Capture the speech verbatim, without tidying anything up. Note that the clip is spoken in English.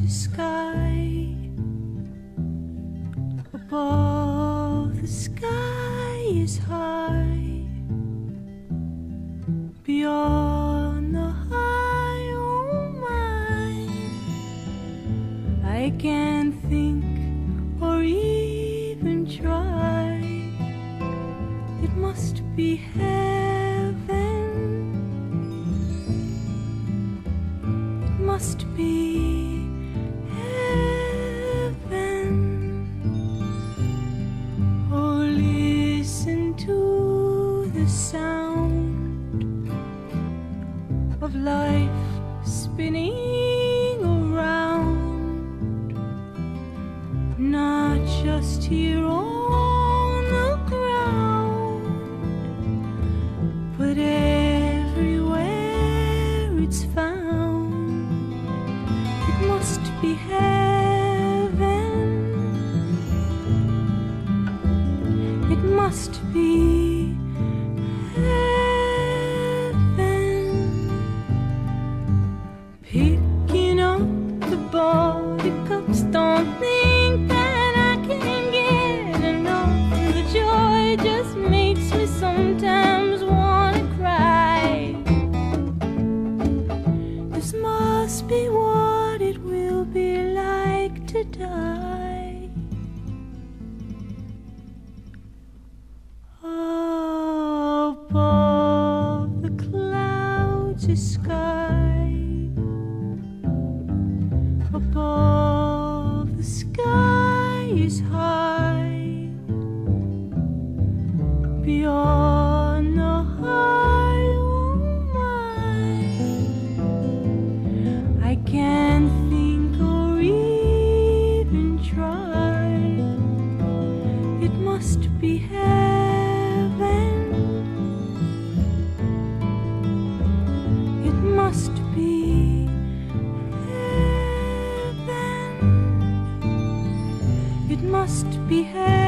sky. Above the sky is high. Beyond the high, oh my, I can't think or even try. It must be heaven. It must be heaven. Oh, listen to the sound of life spinning around, not just here on the ground, but everywhere it's found. It must be heaven. It must be heaven. Picking up the buttercups, don't think that I can get enough. The joy just makes me sometimes wanna cry. This must be what it will be like to die. Above the clouds is sky. Above the sky is high. Beyond the high, oh my, I can't think or even try. It must be heaven. It must be heaven. It must be heaven.